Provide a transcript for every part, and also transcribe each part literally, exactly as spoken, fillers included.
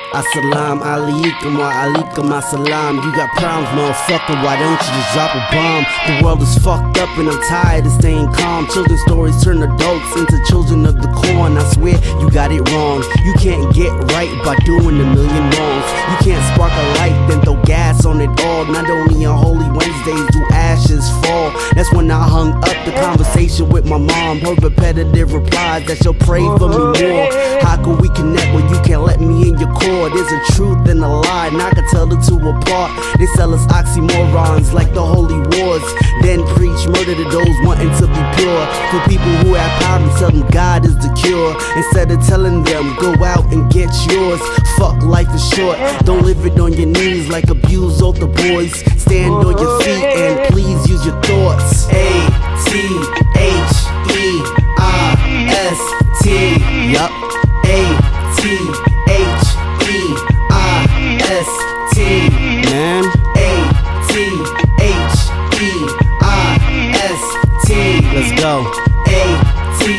Assalam alaikum wa alaikum assalam. You got problems, motherfucker, why don't you just drop a bomb? The world is fucked up and I'm tired of staying calm. Children's stories turn adults into children of the corn. I swear you got it wrong. You can't get right by doing a million wrongs. You can't spark a light then throw gas on it all. Not only on Holy Wednesdays do ashes fall. That's when I hung up the conversation with my mom. Her repetitive replies that she'll pray for me more. How can we connect when you can't let me in your core? There's a truth and a lie, and I can tell the two apart. They sell us oxymorons like the holy wars, then preach murder to those wanting to be pure. For people who have problems, tell them God is the cure. Instead of telling them, go out and get yours. Fuck, life is short, don't live it on your knees like abused altar boys. Stand on your feet and please use your thoughts. A T H E I S T. Yup. A T H E I S T. Man. A T H E I S T. Let's go. A T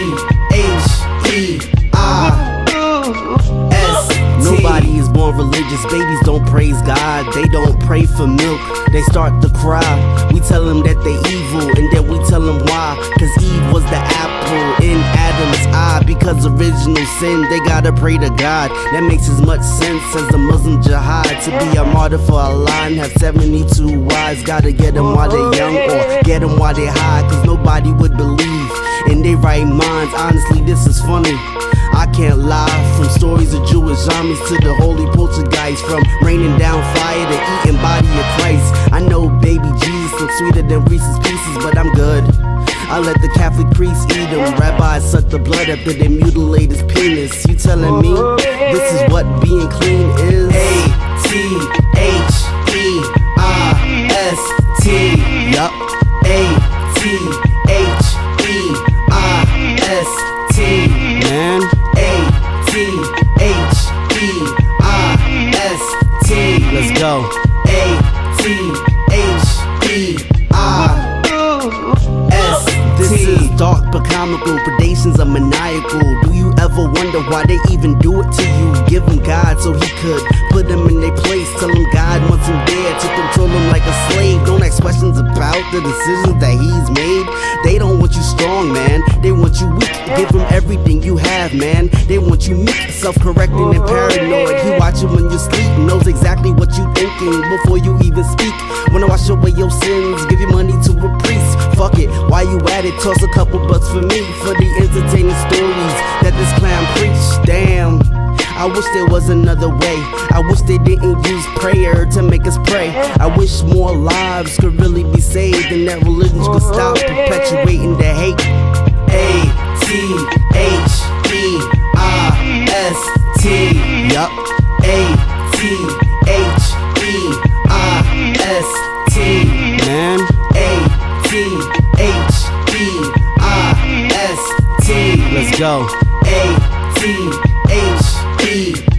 H E I S T. Nobody is born religious. Babies don't praise God. They don't pray for milk. They start to cry. We tell them that they evil, and then we tell them why. Cause Eve was the apple in Adam's eye. Because original sin, they gotta pray to God. That makes as much sense as the Muslim jihad. To be a martyr for Allah and have seventy-two wives. Gotta get them while they're young or get them while they're high. Cause nobody would believe in their right minds. Honestly, this is funny, I can't lie. From stories of Jewish armies to the holy poltergeist, from raining down fire to eating body of Christ. I know baby Jesus looks sweeter than Reese's Pieces, but I'm good. I let the Catholic priests eat him. Rabbis suck the blood after they mutilate his penis. You telling me this is what being clean is? A T H E I S T. Yup. A T H E I S T. Man. A T H E I S T. Let's go. A T H E I S T. This is dark but comical, predations are maniacal. Do you ever wonder why they even do it to you? Give them God so he could put them in their place. Tell them God wants them there to control them like a slave. Don't ask questions about the decisions that he's made. They don't want you strong, man, they want you weak. Give them everything you have, man. They want you meek, self-correcting and paranoid. He watching when you sleep, knows exactly what you thinking before you even speak. Wanna wash away your sins, give your money to a priest. Fuck it, why you at it? Toss a couple bucks for me, for the entertaining stories that this clown preached. Damn, I wish there was another way. I wish they didn't use prayer to make us pray. I wish more lives could really be saved, and that religions could stop perpetuating the hate. A T H E I S T. Yup. A T H E I S T. Man. A T H E I S T. Let's go. A T H E